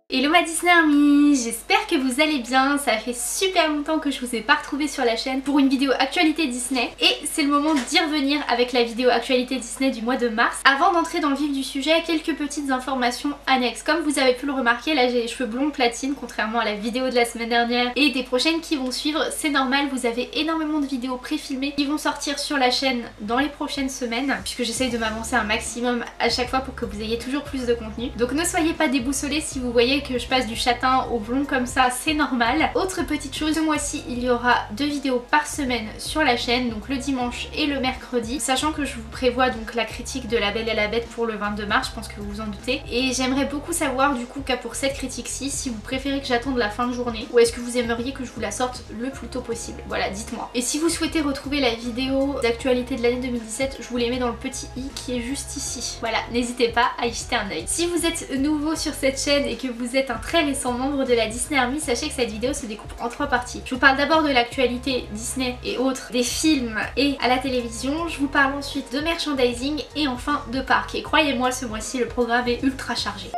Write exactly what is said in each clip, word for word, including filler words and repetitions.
Hello ma Disney Army, j'espère que vous allez bien, ça fait super longtemps que je vous ai pas retrouvée sur la chaîne pour une vidéo actualité Disney et c'est le moment d'y revenir avec la vidéo actualité Disney du mois de mars. Avant d'entrer dans le vif du sujet, quelques petites informations annexes. Comme vous avez pu le remarquer, là j'ai les cheveux blonds platine contrairement à la vidéo de la semaine dernière et des prochaines qui vont suivre, c'est normal, vous avez énormément de vidéos pré-filmées qui vont sortir sur la chaîne dans les prochaines semaines puisque j'essaye de m'avancer un maximum à chaque fois pour que vous ayez toujours plus de contenu. Donc ne soyez pas déboussolés si vous voyez que je passe du châtain au blond comme ça, c'est normal. Autre petite chose, ce mois-ci il y aura deux vidéos par semaine sur la chaîne, donc le dimanche et le mercredi, sachant que je vous prévois donc la critique de La Belle et la Bête pour le vingt-deux mars, je pense que vous vous en doutez. Et j'aimerais beaucoup savoir du coup qu'à pour cette critique-ci, si vous préférez que j'attende la fin de journée ou est-ce que vous aimeriez que je vous la sorte le plus tôt possible. Voilà, dites-moi. Et si vous souhaitez retrouver la vidéo d'actualité de l'année deux mille dix-sept, je vous les mets dans le petit i qui est juste ici. Voilà, n'hésitez pas à y jeter un œil. Si vous êtes nouveau sur cette chaîne et que vous êtes un très récent membre de la Disney Army, sachez que cette vidéo se découpe en trois parties. Je vous parle d'abord de l'actualité Disney et autres, des films et à la télévision. Je vous parle ensuite de merchandising et enfin de parcs. Et croyez-moi, ce mois-ci le programme est ultra chargé.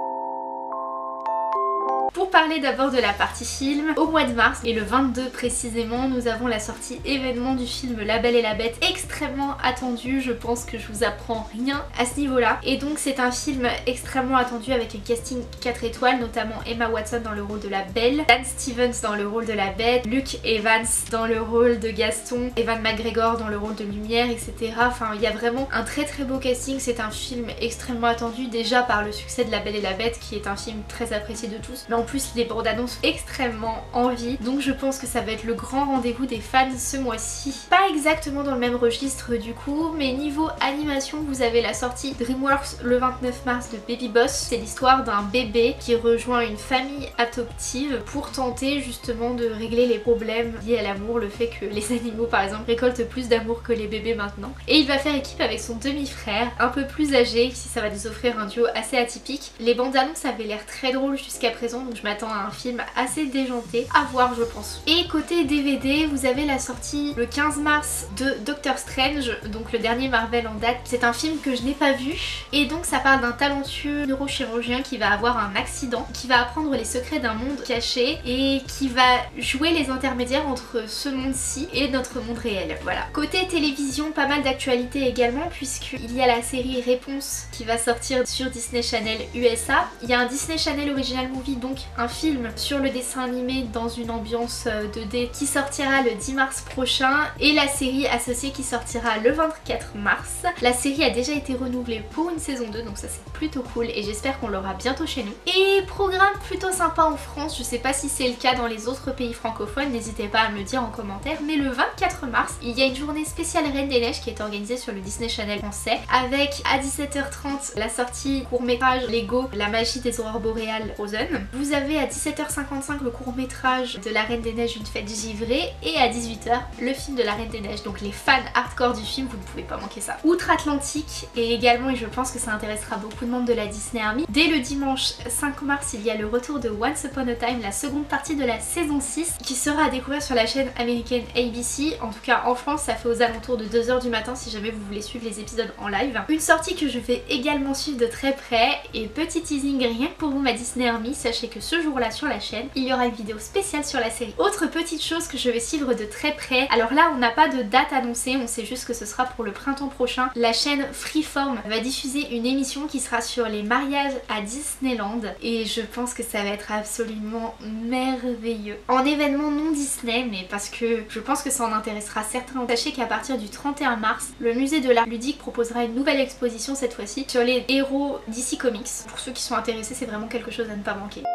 Pour parler d'abord de la partie film, au mois de mars et le vingt-deux précisément, nous avons la sortie événement du film La Belle et la Bête, extrêmement attendu, je pense que je vous apprends rien à ce niveau là. Et donc c'est un film extrêmement attendu avec un casting quatre étoiles, notamment Emma Watson dans le rôle de la Belle, Dan Stevens dans le rôle de la Bête, Luke Evans dans le rôle de Gaston, Ewan McGregor dans le rôle de Lumière, et cetera. Enfin il y a vraiment un très très beau casting, c'est un film extrêmement attendu déjà par le succès de La Belle et la Bête qui est un film très apprécié de tous. Mais en plus les bandes annonces extrêmement envie, donc je pense que ça va être le grand rendez-vous des fans ce mois-ci. Pas exactement dans le même registre du coup, mais niveau animation vous avez la sortie DreamWorks le vingt-neuf mars de Baby Boss. C'est l'histoire d'un bébé qui rejoint une famille adoptive pour tenter justement de régler les problèmes liés à l'amour, le fait que les animaux par exemple récoltent plus d'amour que les bébés maintenant. Et il va faire équipe avec son demi-frère un peu plus âgé, si ça va nous offrir un duo assez atypique. Les bandes annonces avaient l'air très drôles jusqu'à présent, donc je m'attends à un film assez déjanté à voir je pense. Et côté D V D, vous avez la sortie le quinze mars de Doctor Strange, donc le dernier Marvel en date. C'est un film que je n'ai pas vu et donc ça parle d'un talentueux neurochirurgien qui va avoir un accident, qui va apprendre les secrets d'un monde caché et qui va jouer les intermédiaires entre ce monde-ci et notre monde réel. Voilà. Côté télévision, pas mal d'actualités également puisqu'il y a la série Réponse qui va sortir sur Disney Channel U S A. Il y a un Disney Channel Original Movie, donc un film sur le dessin animé dans une ambiance deux D qui sortira le dix mars prochain et la série associée qui sortira le vingt-quatre mars. La série a déjà été renouvelée pour une saison deux, donc ça c'est plutôt cool et j'espère qu'on l'aura bientôt chez nous. Et programme plutôt sympa en France, je sais pas si c'est le cas dans les autres pays francophones, n'hésitez pas à me le dire en commentaire, mais le vingt-quatre mars il y a une journée spéciale Reine des Neiges qui est organisée sur le Disney Channel français avec à dix-sept heures trente la sortie court-métrage Lego La magie des aurores boréales Frozen. Vous avez à dix-sept heures cinquante-cinq le court-métrage de La Reine des Neiges Une fête givrée et à dix-huit heures le film de La Reine des Neiges. Donc les fans hardcore du film, vous ne pouvez pas manquer ça. Outre-Atlantique et également, et je pense que ça intéressera beaucoup de membres de la Disney Army, dès le dimanche cinq mars il y a le retour de Once Upon a Time, la seconde partie de la saison six qui sera à découvrir sur la chaîne américaine A B C. En tout cas en France ça fait aux alentours de deux heures du matin si jamais vous voulez suivre les épisodes en live. Une sortie que je vais également suivre de très près et petit teasing rien que pour vous ma Disney Army, sachez que ce jour là sur la chaîne il y aura une vidéo spéciale sur la série. Autre petite chose que je vais suivre de très près, alors là on n'a pas de date annoncée, on sait juste que ce sera pour le printemps prochain. La chaîne Freeform va diffuser une émission qui sera sur les mariages à Disneyland et je pense que ça va être absolument merveilleux. En événement non Disney, mais parce que je pense que ça en intéressera certains. Sachez qu'à partir du trente et un mars, le musée de l'art ludique proposera une nouvelle exposition cette fois-ci sur les héros D C Comics. Pour ceux qui sont intéressés, c'est vraiment quelque chose à ne pas manquer.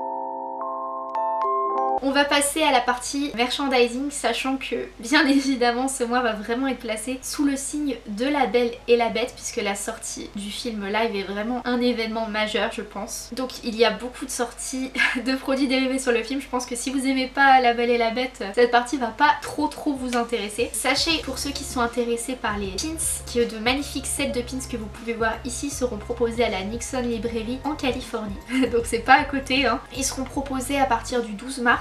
On va passer à la partie merchandising, sachant que bien évidemment ce mois va vraiment être placé sous le signe de La Belle et la Bête puisque la sortie du film live est vraiment un événement majeur je pense. Donc il y a beaucoup de sorties de produits dérivés sur le film, je pense que si vous aimez pas La Belle et la Bête, cette partie va pas trop trop vous intéresser. Sachez pour ceux qui sont intéressés par les pins, que de magnifiques sets de pins que vous pouvez voir ici seront proposés à la Nixon Library en Californie. Donc c'est pas à côté hein. Ils seront proposés à partir du douze mars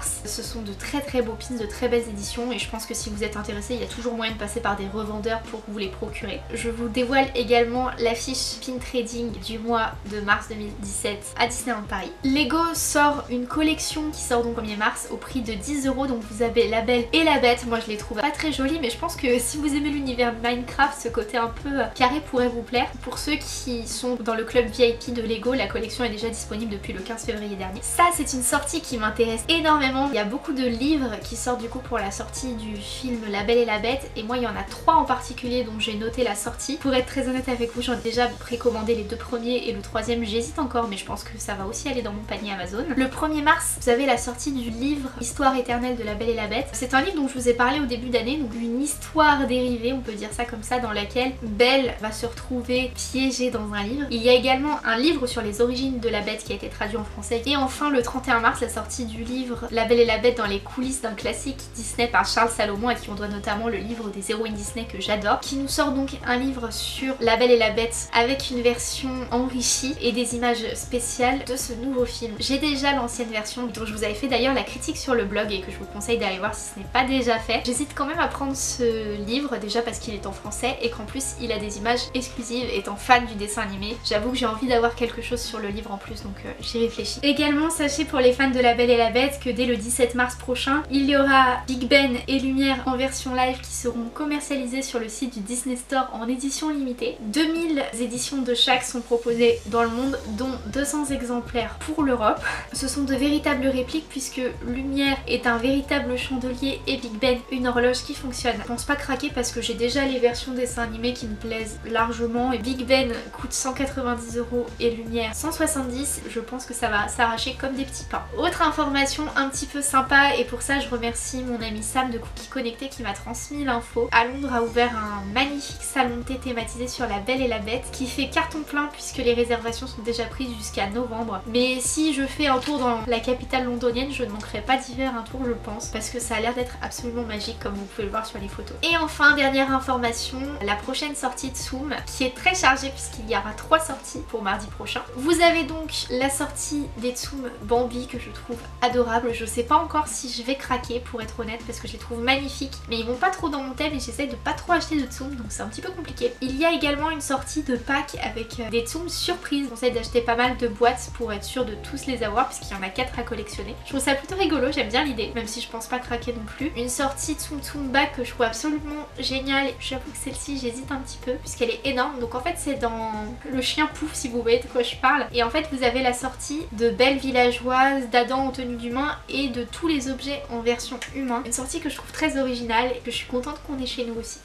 mars. Ce sont de très très beaux pins, de très belles éditions et je pense que si vous êtes intéressé, il y a toujours moyen de passer par des revendeurs pour vous les procurer. Je vous dévoile également l'affiche pin trading du mois de mars deux mille dix-sept à Disneyland Paris. Lego sort une collection qui sort donc au premier mars au prix de dix euros, donc vous avez La Belle et la Bête. Moi je les trouve pas très jolies, mais je pense que si vous aimez l'univers Minecraft, ce côté un peu carré pourrait vous plaire. Pour ceux qui sont dans le club V I P de Lego, la collection est déjà disponible depuis le quinze février dernier. Ça c'est une sortie qui m'intéresse énormément. Il y a beaucoup de livres qui sortent du coup pour la sortie du film La Belle et la Bête et moi il y en a trois en particulier dont j'ai noté la sortie. Pour être très honnête avec vous, j'en ai déjà précommandé les deux premiers et le troisième j'hésite encore, mais je pense que ça va aussi aller dans mon panier Amazon. Le premier mars, vous avez la sortie du livre Histoire éternelle de La Belle et la Bête. C'est un livre dont je vous ai parlé au début d'année, donc une histoire dérivée, on peut dire ça comme ça, dans laquelle Belle va se retrouver piégée dans un livre. Il y a également un livre sur les origines de la Bête qui a été traduit en français. Et enfin le trente et un mars, la sortie du livre La Belle et la Bête dans les coulisses d'un classique Disney par Charles Salomon, à qui on doit notamment le livre des héroïnes Disney que j'adore, qui nous sort donc un livre sur La Belle et la Bête avec une version enrichie et des images spéciales de ce nouveau film. J'ai déjà l'ancienne version dont je vous avais fait d'ailleurs la critique sur le blog et que je vous conseille d'aller voir si ce n'est pas déjà fait. J'hésite quand même à prendre ce livre déjà parce qu'il est en français et qu'en plus il a des images exclusives. Étant fan du dessin animé, j'avoue que j'ai envie d'avoir quelque chose sur le livre en plus, donc euh, j'y réfléchis. Également sachez pour les fans de La Belle et la Bête que dès le dix-sept mars prochain, il y aura Big Ben et Lumière en version live qui seront commercialisés sur le site du Disney Store en édition limitée. deux mille éditions de chaque sont proposées dans le monde, dont deux cents exemplaires pour l'Europe. Ce sont de véritables répliques puisque Lumière est un véritable chandelier et Big Ben une horloge qui fonctionne. Je pense pas craquer parce que j'ai déjà les versions dessins animés qui me plaisent largement et Big Ben coûte cent quatre-vingt-dix euros et Lumière cent soixante-dix. Je pense que ça va s'arracher comme des petits pains. Autre information un petit peu sympa, et pour ça je remercie mon ami Sam de Cookie Connecté qui m'a transmis l'info. À Londres a ouvert un magnifique salon de thé thématisé sur La Belle et la Bête qui fait carton plein puisque les réservations sont déjà prises jusqu'à novembre. Mais si je fais un tour dans la capitale londonienne, je ne manquerai pas d'y faire un tour je pense, parce que ça a l'air d'être absolument magique comme vous pouvez le voir sur les photos. Et enfin, dernière information, la prochaine sortie de Tsum qui est très chargée puisqu'il y aura trois sorties pour mardi prochain. Vous avez donc la sortie des Tsum Bambi que je trouve adorable. Je sais pas encore si je vais craquer pour être honnête parce que je les trouve magnifiques, mais ils vont pas trop dans mon thème et j'essaie de pas trop acheter de Tsum, donc c'est un petit peu compliqué. Il y a également une sortie de pack avec des Tsum surprises. Je conseille d'acheter pas mal de boîtes pour être sûr de tous les avoir puisqu'il y en a quatre à collectionner. Je trouve ça plutôt rigolo, j'aime bien l'idée, même si je pense pas craquer non plus. Une sortie Tsum Tsum Bag que je trouve absolument géniale. J'avoue que celle-ci j'hésite un petit peu puisqu'elle est énorme. Donc en fait c'est dans le chien Pouf si vous voyez de quoi je parle. Et en fait vous avez la sortie de Belle Villageoise, d'Adam en tenue d'humain et de tous les objets en version humain. Une sortie que je trouve très originale et que je suis contente qu'on ait chez nous aussi.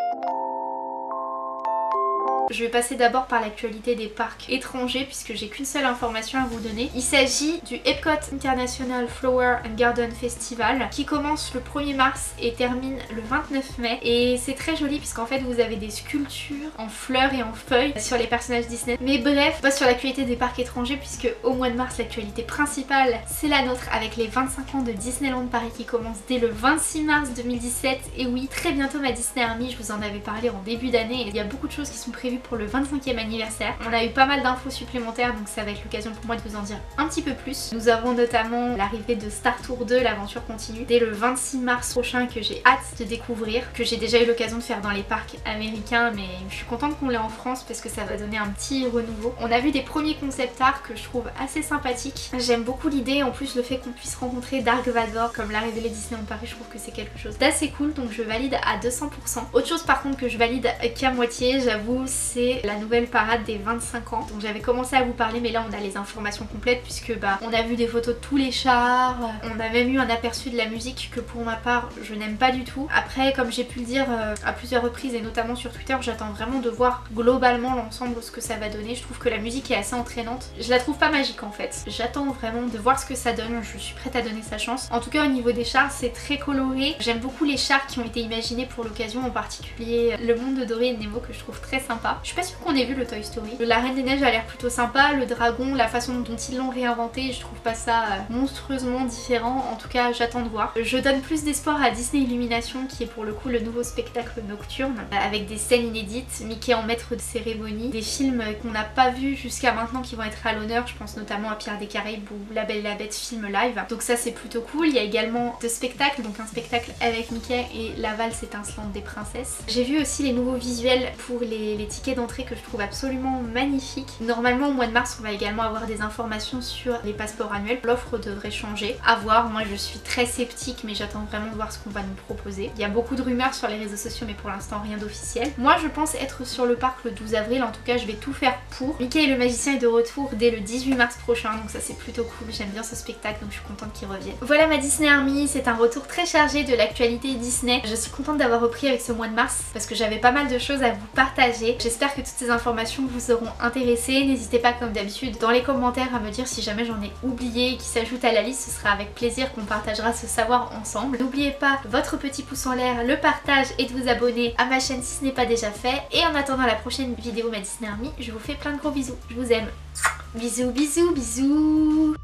Je vais passer d'abord par l'actualité des parcs étrangers puisque j'ai qu'une seule information à vous donner. Il s'agit du Epcot International Flower and Garden Festival qui commence le premier mars et termine le vingt-neuf mai. Et c'est très joli puisqu'en fait vous avez des sculptures en fleurs et en feuilles sur les personnages Disney. Mais bref, pas sur l'actualité des parcs étrangers puisque au mois de mars l'actualité principale c'est la nôtre avec les vingt-cinq ans de Disneyland Paris qui commence dès le vingt-six mars deux mille dix-sept. Et oui, très bientôt ma Disney Army, je vous en avais parlé en début d'année et il y a beaucoup de choses qui sont prévues pour le vingt-cinquième anniversaire. On a eu pas mal d'infos supplémentaires donc ça va être l'occasion pour moi de vous en dire un petit peu plus. Nous avons notamment l'arrivée de Star Tour deux, l'aventure continue, dès le vingt-six mars prochain que j'ai hâte de découvrir, que j'ai déjà eu l'occasion de faire dans les parcs américains mais je suis contente qu'on l'ait en France parce que ça va donner un petit renouveau. On a vu des premiers concept art que je trouve assez sympathiques. J'aime beaucoup l'idée, en plus le fait qu'on puisse rencontrer Dark Vador comme l'a révélé Disneyland Paris, je trouve que c'est quelque chose d'assez cool donc je valide à deux cents pour cent. Autre chose par contre que je valide qu'à moitié, j'avoue, c'est la nouvelle parade des vingt-cinq ans. Donc j'avais commencé à vous parler mais là on a les informations complètes puisque bah on a vu des photos de tous les chars, on a même eu un aperçu de la musique que pour ma part je n'aime pas du tout. Après comme j'ai pu le dire euh, à plusieurs reprises et notamment sur Twitter, j'attends vraiment de voir globalement l'ensemble ce que ça va donner. Je trouve que la musique est assez entraînante. Je la trouve pas magique en fait. J'attends vraiment de voir ce que ça donne, je suis prête à donner sa chance. En tout cas au niveau des chars c'est très coloré. J'aime beaucoup les chars qui ont été imaginés pour l'occasion, en particulier le monde de Dory et Nemo que je trouve très sympa. sympa. Je suis pas sûre qu'on ait vu le Toy Story. La Reine des Neiges a l'air plutôt sympa, le dragon, la façon dont ils l'ont réinventé, je trouve pas ça monstrueusement différent. En tout cas, j'attends de voir. Je donne plus d'espoir à Disney Illumination, qui est pour le coup le nouveau spectacle nocturne, avec des scènes inédites, Mickey en maître de cérémonie, des films qu'on n'a pas vus jusqu'à maintenant qui vont être à l'honneur, je pense notamment à Pierre des Caraïbes ou La Belle et la Bête film live. Donc ça c'est plutôt cool. Il y a également deux spectacles, donc un spectacle avec Mickey et La Valse étincelante des princesses. J'ai vu aussi les nouveaux visuels pour les, les tickets d'entrée que je trouve absolument magnifiques. Normalement au mois de mars on va également avoir des informations sur les passeports annuels. L'offre devrait changer. À voir, moi je suis très sceptique mais j'attends vraiment de voir ce qu'on va nous proposer. Il y a beaucoup de rumeurs sur les réseaux sociaux mais pour l'instant rien d'officiel. Moi je pense être sur le parc le douze avril, en tout cas je vais tout faire pour. Mickey et le magicien est de retour dès le dix-huit mars prochain, donc ça c'est plutôt cool, j'aime bien ce spectacle donc je suis contente qu'il revienne. Voilà ma Disney Army, c'est un retour très chargé de l'actualité Disney. Je suis contente d'avoir repris avec ce mois de mars parce que j'avais pas mal de choses à vous partager. J'espère que toutes ces informations vous auront intéressé. N'hésitez pas comme d'habitude dans les commentaires à me dire si jamais j'en ai oublié qui s'ajoute à la liste, ce sera avec plaisir qu'on partagera ce savoir ensemble. N'oubliez pas votre petit pouce en l'air, le partage et de vous abonner à ma chaîne si ce n'est pas déjà fait. Et en attendant la prochaine vidéo ma Disney Army, je vous fais plein de gros bisous. Je vous aime. Bisous bisous bisous.